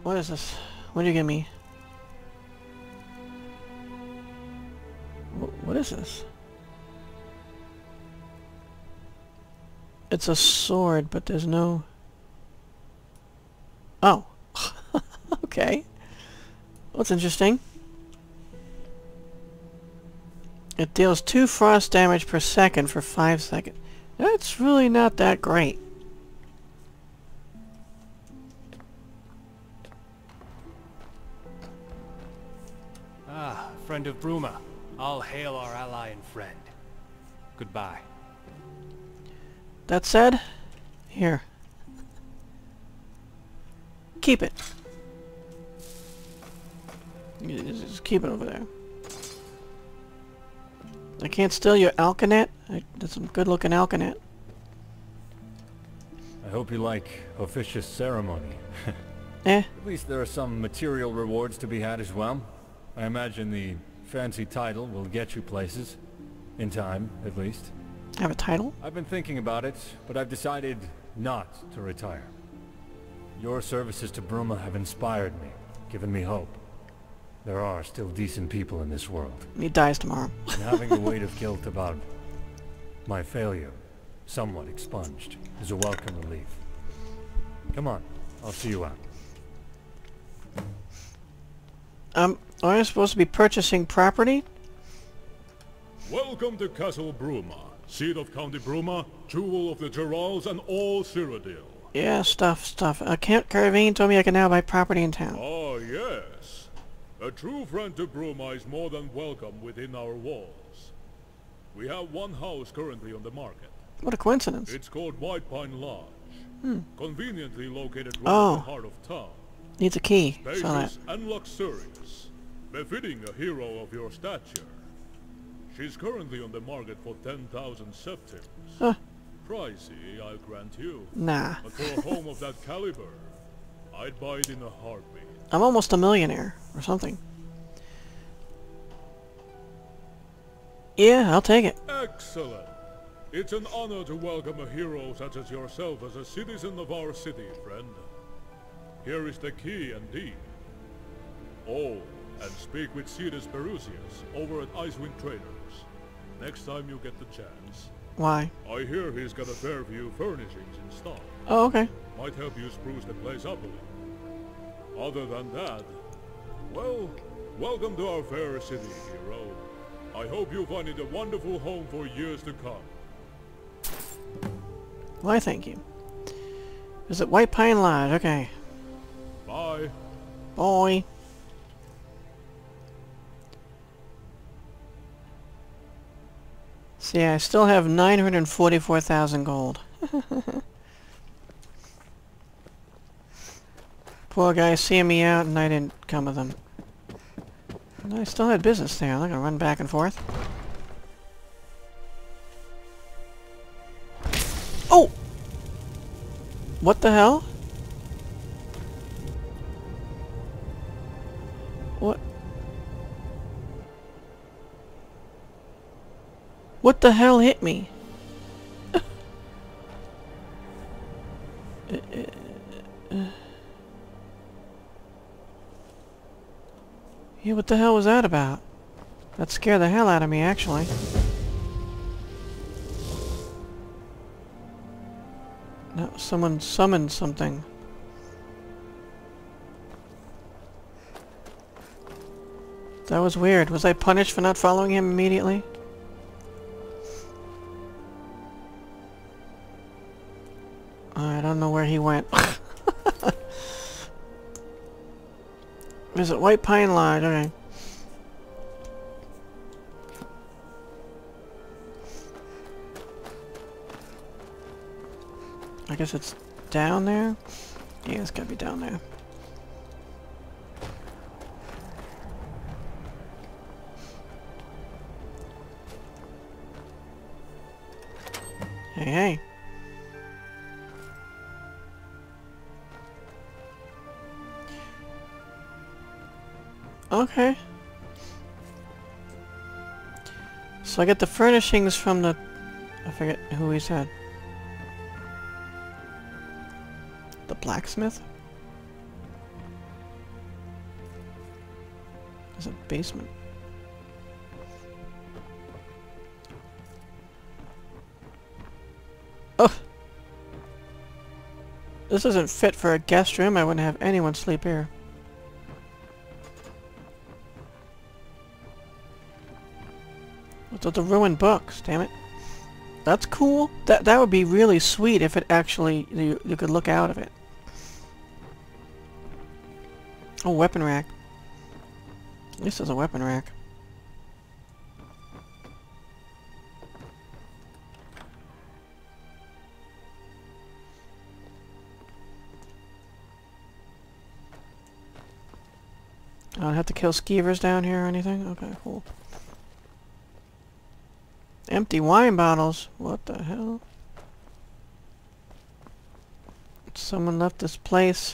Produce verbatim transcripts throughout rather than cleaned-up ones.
What is this? What do you give me? Wh what is this? It's a sword, but there's no... Oh. Okay. That's interesting. It deals two frost damage per second for five seconds. That's really not that great. Ah, friend of Bruma. All hail our ally and friend. Goodbye. That said, here. Keep it. You just keep it over there. I can't steal your alkanet. I, that's some good-looking alkanet. I hope you like officious ceremony. Eh? At least there are some material rewards to be had as well. I imagine the fancy title will get you places. In time, at least. I have a title? I've been thinking about it, but I've decided not to retire. Your services to Bruma have inspired me, given me hope. There are still decent people in this world. He dies tomorrow. And having the weight of guilt about my failure somewhat expunged is a welcome relief. Come on, I'll see you out. Um, are I supposed to be purchasing property? Welcome to Castle Bruma, seat of County Bruma, jewel of the Geralds and all Cyrodiil. Yeah, stuff, stuff. Uh, Count Caravine told me I can now buy property in town. Ah, yes. A true friend to Bruma is more than welcome within our walls. We have one house currently on the market. What a coincidence. It's called White Pine Lodge. Hmm. Conveniently located right Oh. in the heart of town. Needs a key. Saw that. Spacious and luxurious, befitting a hero of your stature. She's currently on the market for ten thousand septims. Huh. Pricey, I'll grant you. Nah. But for a home of that caliber, I'd buy it in a heartbeat. I'm almost a millionaire, or something. Yeah, I'll take it. Excellent. It's an honor to welcome a hero such as yourself as a citizen of our city, friend. Here is the key and deed. Oh, and speak with Cetus Perusius over at Icewind Traders. Next time you get the chance. Why? I hear he's got a fair few furnishings in stock. Oh, okay. Might help you spruce the place up a little. Other than that, well, welcome to our fair city, hero. I hope you find it a wonderful home for years to come. Why, thank you. Is it White Pine Lodge? Okay. Bye. Boy. See, I still have nine hundred forty-four thousand gold. Poor guy seeing me out and I didn't come with him. I still had business there. I'm not gonna run back and forth. Oh! What the hell? What? What the hell hit me? uh, uh, uh. Yeah, what the hell was that about? That scared the hell out of me, actually. No, someone summoned something. That was weird. Was I punished for not following him immediately? I don't know where he went. Is it White Pine Lodge? Okay. I guess it's down there? Yeah, it's gotta be down there. Hey, hey. Okay. So I get the furnishings from the... I forget who he said. The blacksmith? There's a basement. Oh! This isn't fit for a guest room. I wouldn't have anyone sleep here. What's with the ruined books? Damn it. That's cool. That that would be really sweet if it actually you, you could look out of it. Oh, weapon rack. At least there's a weapon rack. I don't have to kill skeevers down here or anything? Okay, cool. Empty wine bottles? What the hell? Someone left this place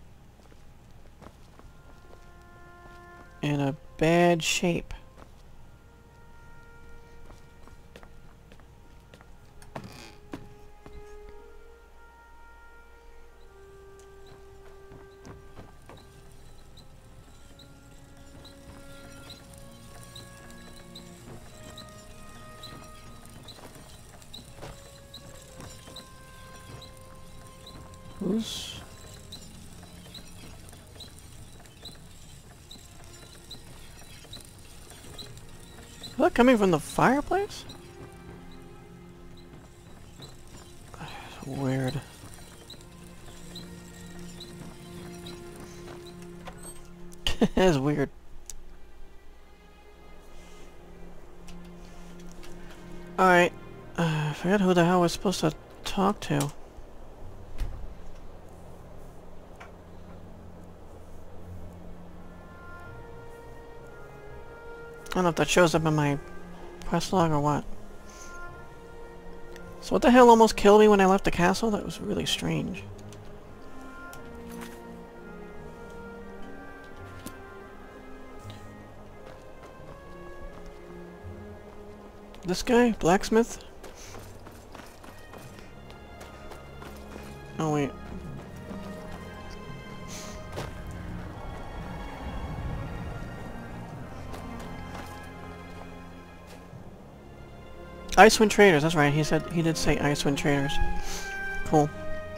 in a bad shape. Who's... Is that coming from the fireplace? That's weird. That's weird. Alright. Uh, I forgot who the hell we're supposed to talk to. I don't know if that shows up in my quest log or what. So what the hell almost killed me when I left the castle? That was really strange. This guy? Blacksmith? Oh wait. Icewind Traders, that's right, he said he did say Icewind Traders. Cool.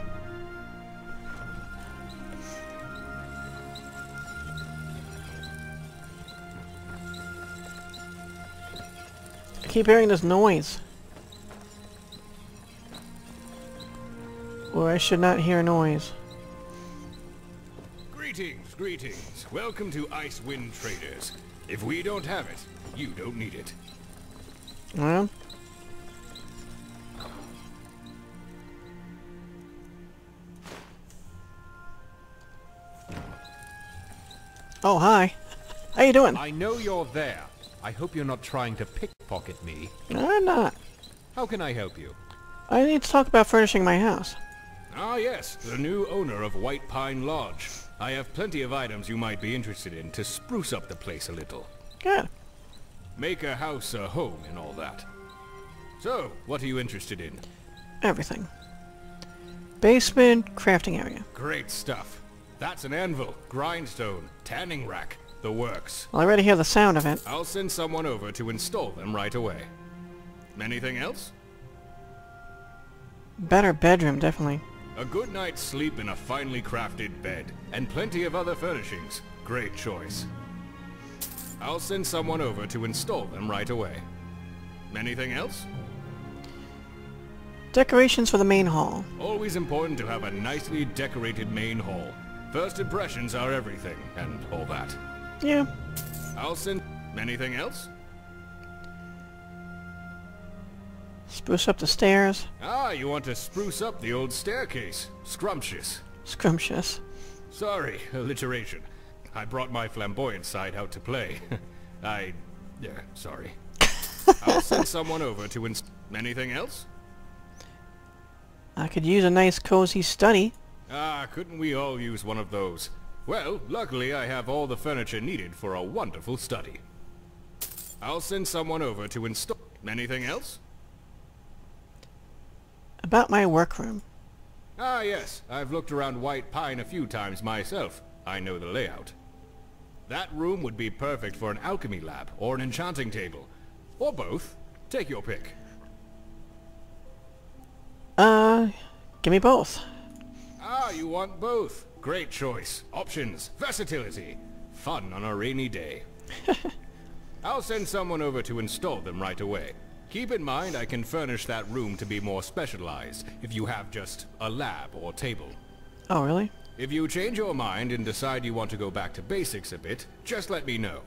I keep hearing this noise. Or I should not hear noise. Greetings, greetings. Welcome to Icewind Traders. If we don't have it, you don't need it. Well. Oh, hi. How you doing? I know you're there. I hope you're not trying to pickpocket me. I'm not. How can I help you? I need to talk about furnishing my house. Ah yes, the new owner of White Pine Lodge. I have plenty of items you might be interested in to spruce up the place a little. Good. Make a house a home and all that. So, what are you interested in? Everything. Basement, crafting area. Great stuff. That's an anvil, grindstone, tanning rack, the works. Well, I already hear the sound of it. I'll send someone over to install them right away. Anything else? Better bedroom, definitely. A good night's sleep in a finely crafted bed, and plenty of other furnishings. Great choice. I'll send someone over to install them right away. Anything else? Decorations for the main hall. Always important to have a nicely decorated main hall. First impressions are everything, and all that. Yeah. I'll send... Anything else? Spruce up the stairs. Ah, you want to spruce up the old staircase. Scrumptious. Scrumptious. Sorry, alliteration. I brought my flamboyant side out to play. I... yeah, sorry. I'll send someone over to inst... Anything else? I could use a nice cozy study. Ah, couldn't we all use one of those? Well, luckily I have all the furniture needed for a wonderful study. I'll send someone over to install... Anything else? About my workroom. Ah, yes. I've looked around White Pine a few times myself. I know the layout. That room would be perfect for an alchemy lab or an enchanting table. Or both. Take your pick. Uh, give me both. Ah, you want both. Great choice. Options. Versatility. Fun on a rainy day. I'll send someone over to install them right away. Keep in mind I can furnish that room to be more specialized if you have just a lab or table. Oh, really? If you change your mind and decide you want to go back to basics a bit, just let me know.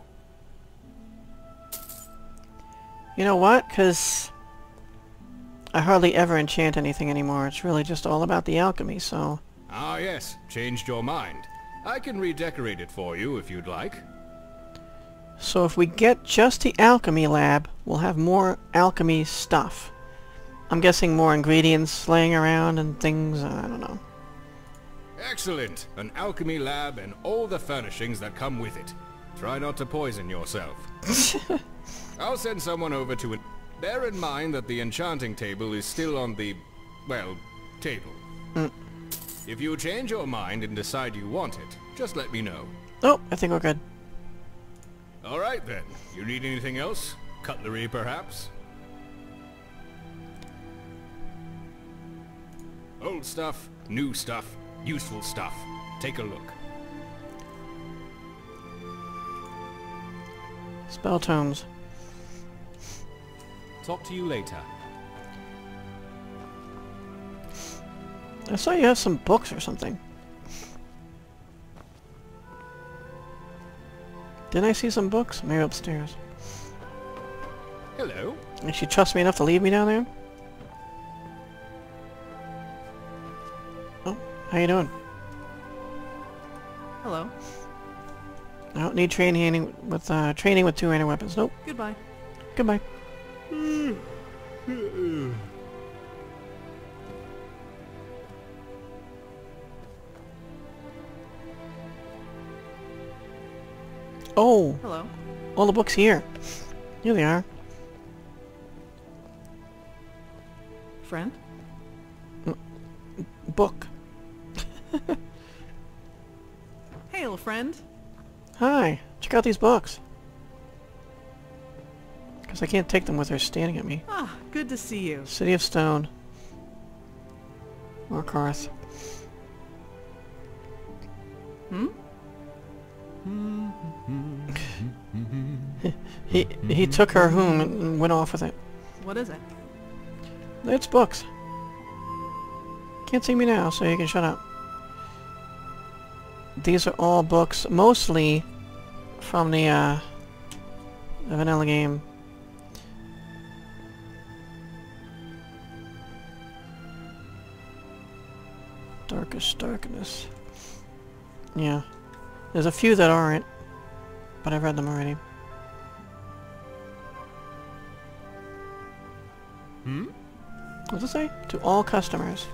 You know what? Because I hardly ever enchant anything anymore. It's really just all about the alchemy, so... Ah yes, changed your mind. I can redecorate it for you if you'd like. So if we get just the alchemy lab, we'll have more alchemy stuff. I'm guessing more ingredients laying around and things, I don't know. Excellent! An alchemy lab and all the furnishings that come with it. Try not to poison yourself. I'll send someone over to it. Bear in mind that the enchanting table is still on the, well, table. Mm. If you change your mind and decide you want it, just let me know. Oh, I think we're good. Alright then. You need anything else? Cutlery, perhaps? Old stuff, new stuff, useful stuff. Take a look. Spell tomes. Talk to you later. I saw you have some books or something. Didn't I see some books? Maybe upstairs. Hello. And she trusts me enough to leave me down there? Oh, how you doing? Hello. I don't need training with uh, training with two-handed weapons. Nope. Goodbye. Goodbye. Oh, Hello. all the books here. Here they are. Friend? Book. Hail, friend. Hi, check out these books. Because I can't take them with her standing at me. Ah, good to see you. City of Stone. Or Karth. Hmm? he he took her home and went off with it. What is it? It's books. Can't see me now, so you can shut up. These are all books, mostly from the uh, the vanilla game. Darkest Darkness. Yeah. There's a few that aren't, but I've read them already. Hmm? What's it say? To all customers.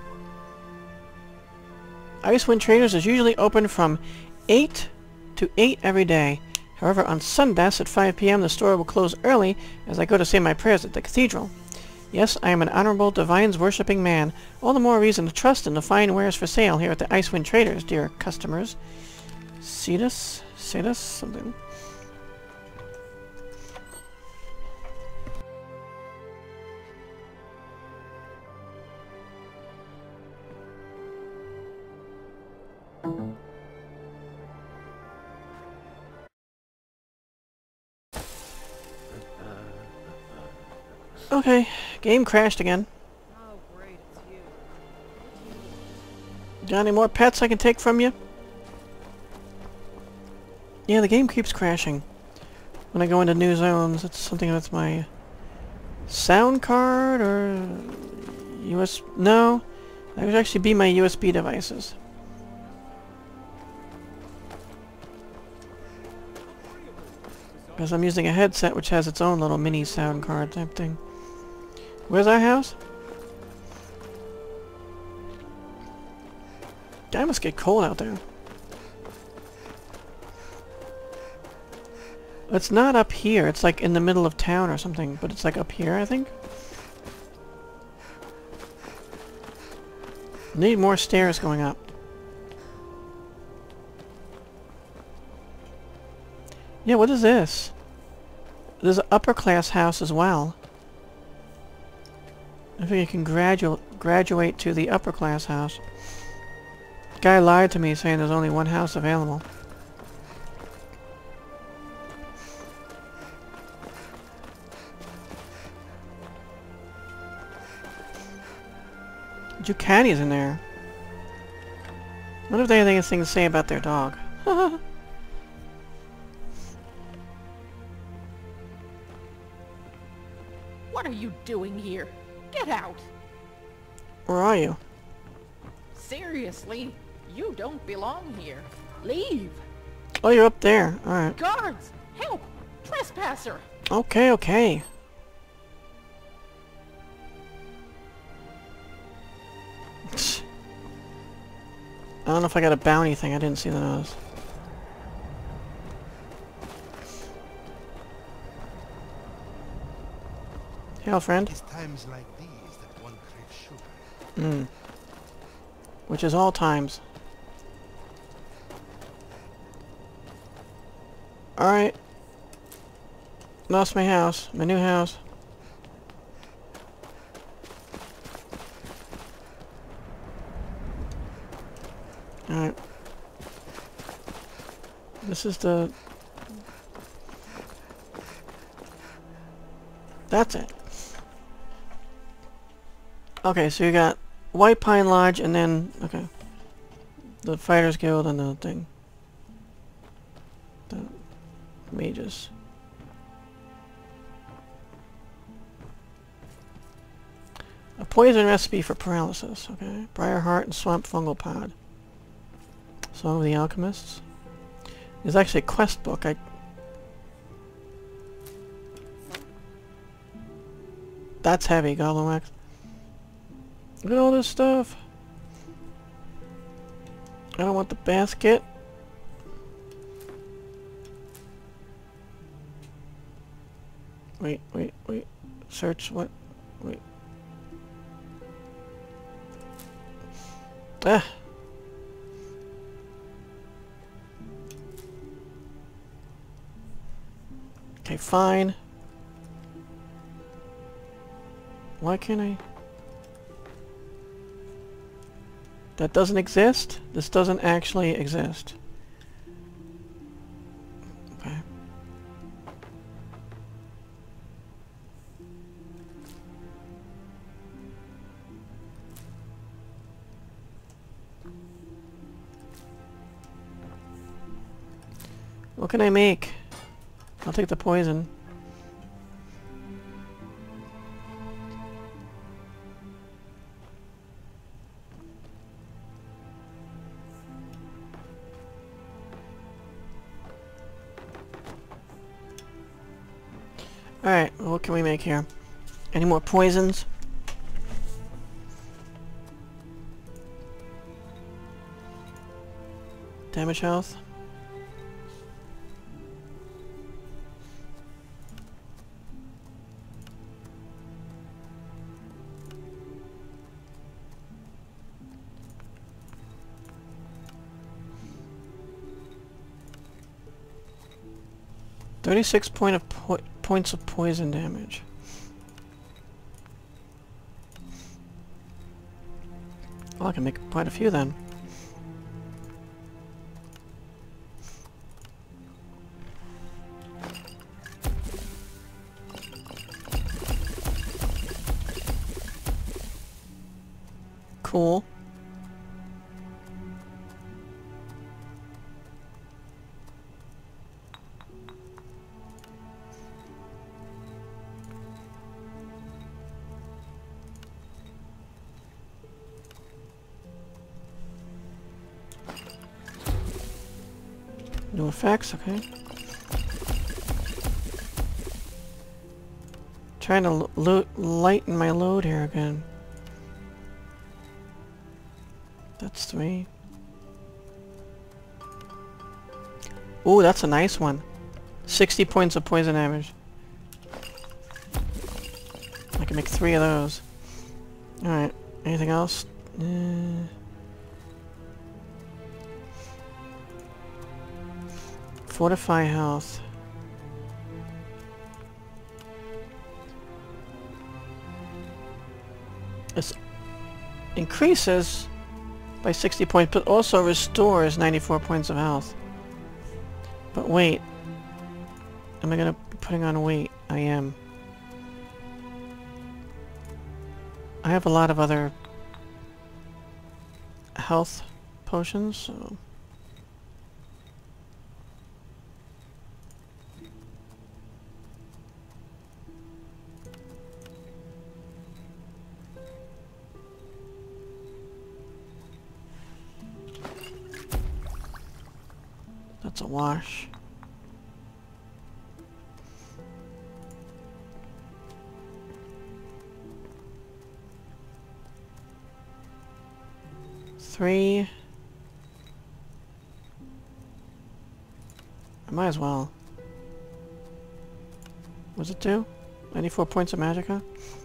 Icewind Traders is usually open from eight to eight every day. However, on Sundays at five p m the store will close early as I go to say my prayers at the cathedral. Yes, I am an honorable, divines-worshipping man. All the more reason to trust in the fine wares for sale here at the Icewind Traders, dear customers. Cetus? Cetus? Something. Okay, game crashed again. Oh, great, it's you. Got any more pets I can take from you? Yeah, the game keeps crashing. When I go into new zones, it's something that's my sound card or U S... No, that would actually be my U S B devices. Because I'm using a headset which has its own little mini sound card type thing. Where's our house? God, it must get cold out there. It's not up here. It's like in the middle of town or something, but it's like up here, I think. Need more stairs going up. Yeah, what is this? There's an upper class house as well. I think you can gradu graduate to the upper class house. Guy lied to me saying there's only one house available. Ducati's in there. I wonder if they have anything to say about their dog. What are you doing here? Get out! Where are you? Seriously, you don't belong here. Leave! Oh, you're up there. Alright. Guards! Help! Trespasser! Okay, okay. I don't know if I got a bounty thing. I didn't see the nose. Hail, friend. It's times like these that one craves sugar. Hmm. Which is all times. Alright. Lost my house. My new house. Alright. This is the... That's it. Okay, so you got White Pine Lodge and then... Okay. The Fighters Guild and the thing. The mages. A poison recipe for paralysis. Okay. Briarheart and Swamp Fungal Pod. Song of the Alchemists. There's actually a quest book. I... That's heavy, Goblin Wax. Look at all this stuff. I don't want the basket. Wait, wait, wait. Search what? Wait. Ah! Okay, fine. Why can't I... That doesn't exist? This doesn't actually exist. Okay. What can I make? I'll take the poison. Alright, well, what can we make here? Any more poisons? Damage health? Thirty-six point of po points of poison damage. Well, I can make quite a few then. Cool. No effects, okay. Trying to lo lighten my load here again. That's three. Ooh, that's a nice one. sixty points of poison damage. I can make three of those. Alright, anything else? Uh, Fortify health. This increases by sixty points, but also restores ninety-four points of health. But wait. Am I gonna be putting on weight? I am. I have a lot of other health potions, so... That's a wash. Three. I might as well. What's it do? ninety-four points of magicka?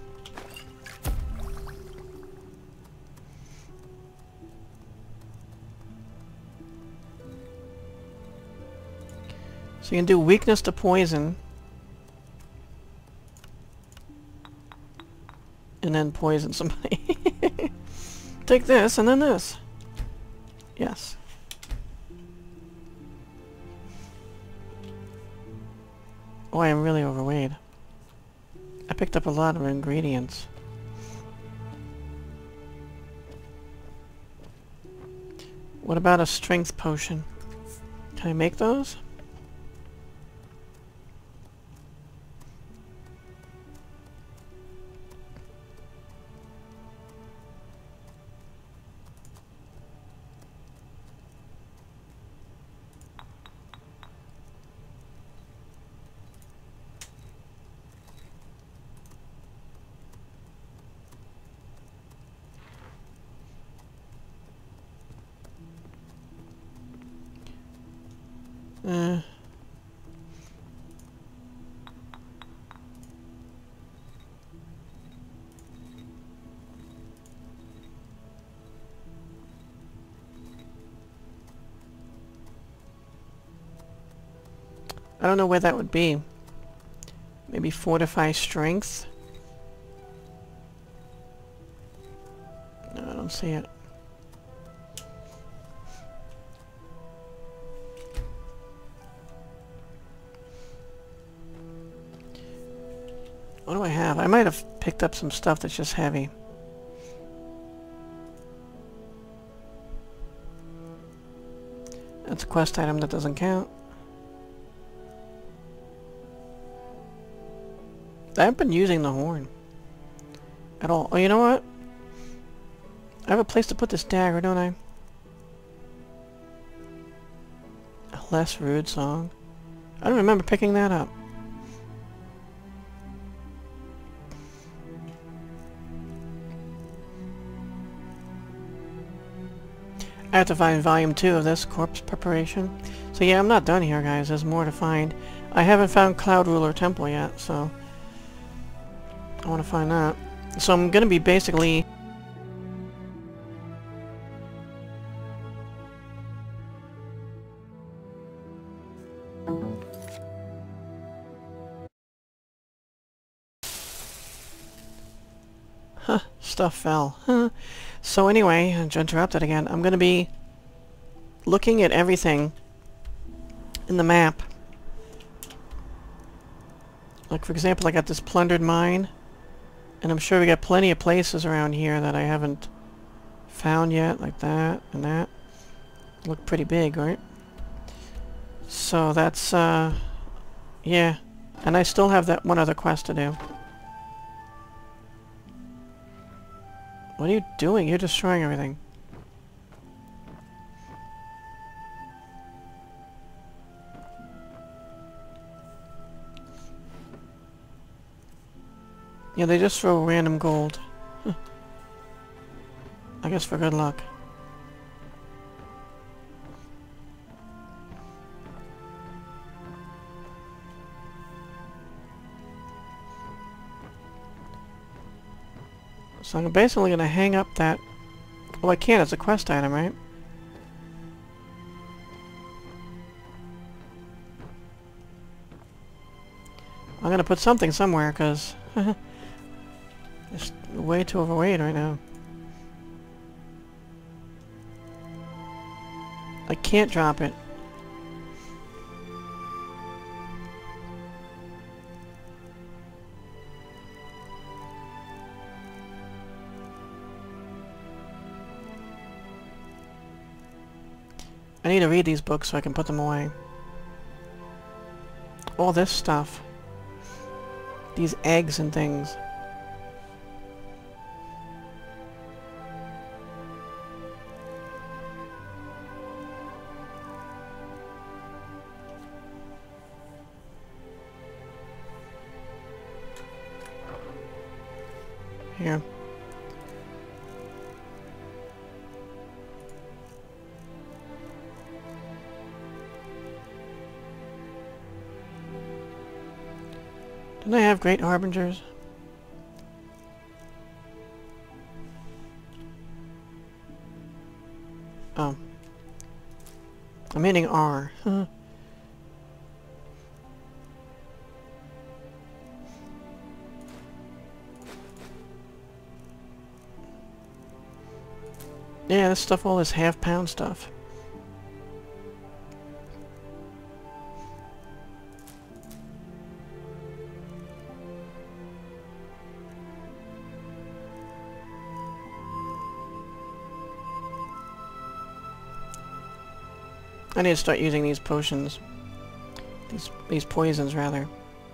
So you can do weakness to poison. And then poison somebody. Take this and then this. Yes. Oh, I am really overweight. I picked up a lot of ingredients. What about a strength potion? Can I make those? Uh, I don't know where that would be. Maybe fortify strength? No, I don't see it. What do I have? I might have picked up some stuff that's just heavy. That's a quest item that doesn't count. I haven't been using the horn at all. Oh, you know what? I have a place to put this dagger, don't I? A less rude song. I don't remember picking that up. I have to find volume two of this corpse preparation. So yeah, I'm not done here, guys. There's more to find. I haven't found Cloud Ruler Temple yet, so I want to find that. So I'm going to be basically Huh, stuff fell. Huh. So anyway, I interrupted again. I'm going to be looking at everything in the map. Like, for example, I got this plundered mine. And I'm sure we got plenty of places around here that I haven't found yet, like that and that. Look pretty big, right? So that's, uh... yeah. And I still have that one other quest to do. What are you doing? You're destroying everything. Yeah, they just throw random gold. Huh. I guess for good luck. So I'm basically going to hang up that... Oh, I can't. It's a quest item, right? I'm going to put something somewhere, because... Just way too overweight right now. I can't drop it. I need to read these books so I can put them away. All this stuff. These eggs and things. Here. Didn't I have Great Harbingers? Oh. I'm hitting R. Huh. Yeah, this stuff, all this half pound stuff. I need to start using these potions. These these poisons, rather.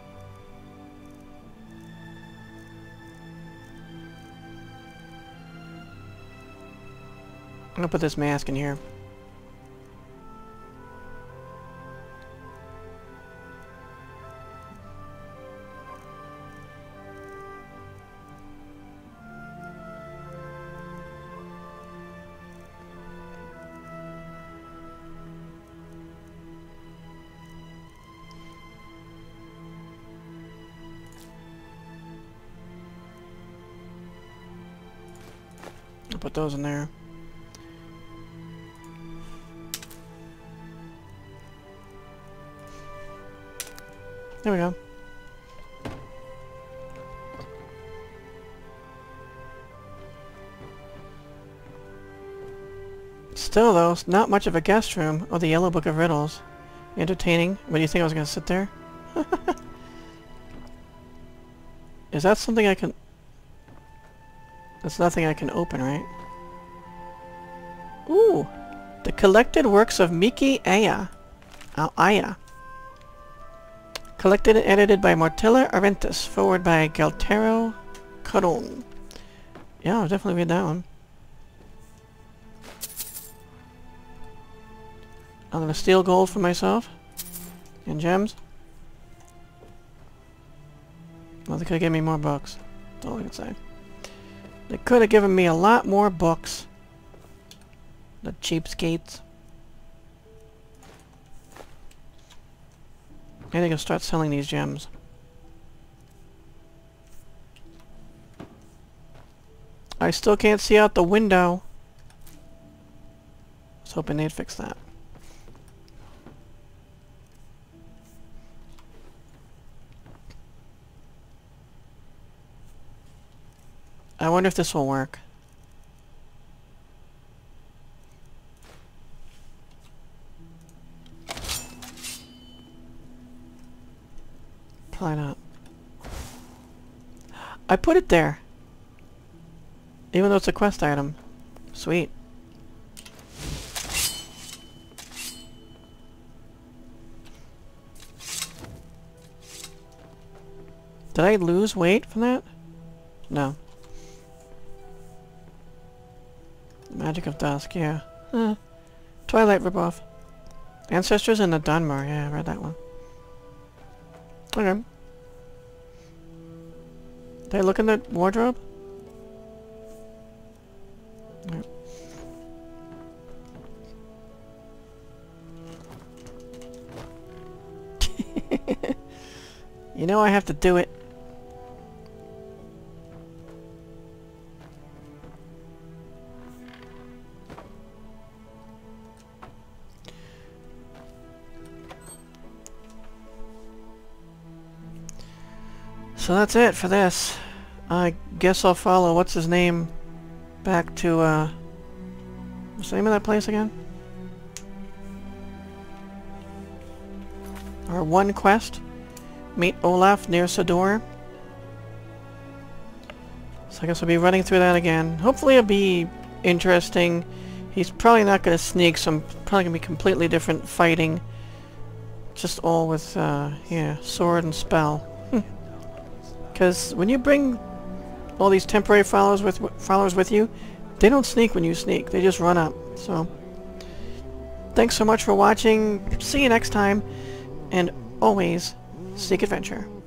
I'm gonna put this mask in here. I'll put those in there. There we go. Still though, it's not much of a guest room. Oh, the Yellow Book of Riddles. Entertaining. What do you think I was gonna sit there? Is that something I can... That's nothing I can open, right? Ooh! The collected works of Miki Aya. Oh, Aya. Collected and edited by Mortilla Arentis. Forward by Galtero Caron. Yeah, I'll definitely read that one. I'm gonna steal gold for myself. And gems. Well, they could have given me more books. That's all I can say. They could have given me a lot more books. The cheapskates. I think I'll start selling these gems. I still can't see out the window. I was hoping they'd fix that. I wonder if this will work. Probably not. I put it there. Even though it's a quest item. Sweet. Did I lose weight from that? No. Magic of Dusk, yeah. Eh. Twilight ripoff. Ancestors in the Dunmer, yeah, I read that one. Okay. Did I look in the wardrobe? Yep. You know I have to do it. So that's it for this. I guess I'll follow, what's his name, back to, uh... what's the name of that place again? Our one quest. Meet Olaf near Sador. So I guess I'll be running through that again. Hopefully it'll be interesting. He's probably not going to sneak, so I'm probably going to be completely different fighting. Just all with, uh, yeah, sword and spell. Because when you bring all these temporary followers with followers with you, they don't sneak when you sneak. They just run up. So, thanks so much for watching. See you next time. And always seek adventure.